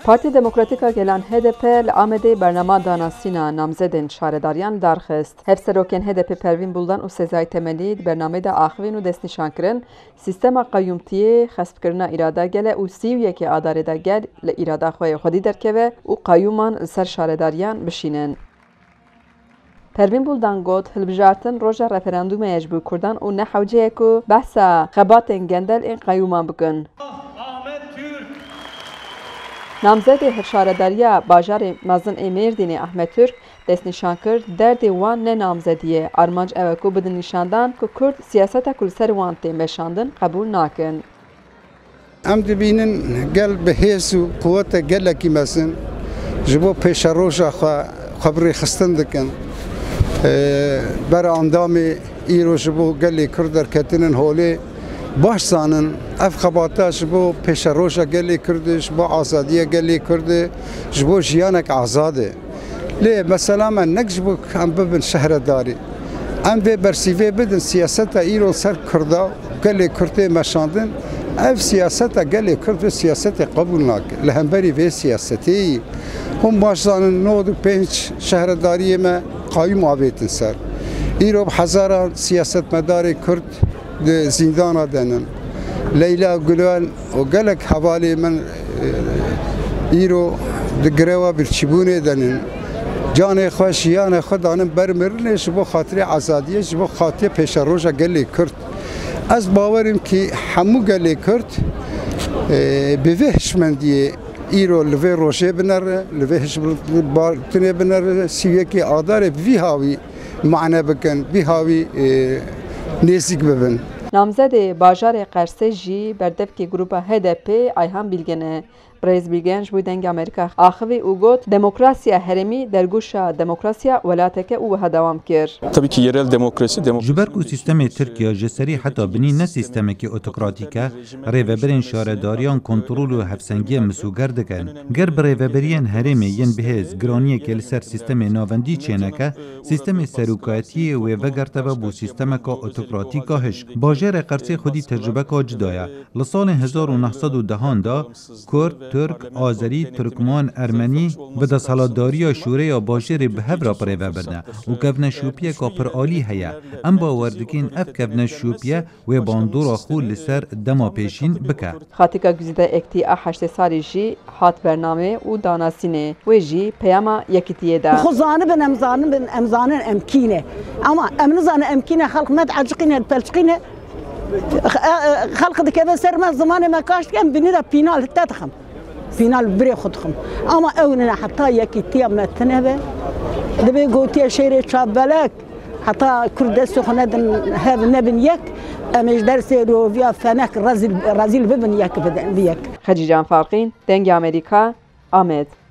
Parti Demokratîka Gelan HDP li Amedê bernama danasîna namzedên şaredariyan darxist. Hevserokên HDP Pervîn Buldan û Sezai Temelî di bernameyê de axivîn û destnîşankirin sîstema qayyûmtiyê xespkirina îrada gele û sîvyekê adarê de gel li îrada xwe yê xwedî derkeve û qayyûman li ser şaredariyan bişînin. Pervîn Buldan got hilbijartin roja referandûmê ji bo Kurdan û ne hewceyê ku behsa xebatên gendel ên qayyûman bikin. Namzedê hilşaredariya bajarê mezin ê Mêrdînê Ahmed Türk destnîşan kir derdê wan ne namzedî ye. Armanc ew e ku bidin nîşandan ku Kurd siyaseta ku li ser wan tê meşandin qebûl nakin. Em dibînin gel bi hêz û quweta gelekî mezin ji bo pêşeroja xwe bi rêxistin dikin. Bera endamê îro ji bo gelê Kurd derketinin holê baş zanin ev xebata ji bo pêşeroja gelê Kurdê ji bo azadiya gelê Kurdê ji bo jiyanek azad e. Lê mesela me nek ji bo em bibin şehredarî. Em vê bersîvê bidin siyaseta îro ser Kurda gelê Kurdê meşandin. Ev siyaseta gelê Kurd ve siyasetê qebûl nake. Li hemberî vê siyasetê hûn baş zanin 95 şehredariyê me qayyûm avêtin ser. Îro hezaran siyasetmedarê Kurd di zindana denin. Leyla Gülal o gelek hevalê min îro di gireva birçîbûnê denin. Canê xwe jiyanê xwe danin bermirinê ji bo xatirê azadiyê ji bo xatirê pêşeroja gelê Kurd. Ez bawerim ki hemû gelê Kurd bi vê hişmendiyê îro li vê rojê binere, li vê hişmendiyê binere sîviyekê adarê vî havî mane bikin, vî havî nêzik bibin. Namzedê bajarê Qersê jî berdevkê grupa HDP Ayhan Bilgen e. Rêz Bilgen ji bo dengê Amerîka axivî û got demokrasiya herêmî dergûşa demokrasiya welateke û wiha dewam kir. Tabii ki yerel demokrasi ji ber ku sîstemê Tirkiye ji serî heta binî ne sîstemekî otokratîk e, rêveberên şaredariyan kontrol û hevsengiyê misûger dikin. Ger bi rêveberiyên herêmê yên bihêz giraniyekê li ser sîstemê navendî çêneke, sîstemê serokatiyê wê vegerteve bû sîstemeka otokratîka hişk. Bajarê Qersê xwedî tecrübeka cida ye. Li salên 1910 da Kurd, Türk, Azerî, Türkman, Ermenî bi desthilatdariya şûreya bajarê bi hev re pirêvebirne û kevneşûpiyeka pir alî heye. Em bawer dikin ev kevneşûpiye wê bandora xwe li ser dema pêşîn bike. Xatika Güzide Ektî a heştê salî jî hat bername û danasînê. Wê jî peyama yekîtiyê da. Xwe zanibin em zanin emkîne. Ama em nizanin emkîne xelk me dieciqîne pelçiqîne xelk dikeve ser me zimanê me kaştikem binî de pînal te dixim. Pînal birê xwe dixim. Ama ew ne heta yekîtiya me tineve divê gotiya şêrê çavbelek heta Kurd destê xwe nedin hev nebin yek em ji dersê roviya fenek rezîl bibin yek bidin. Xecî Can Farqîn, Dengê Amerîka, Amed.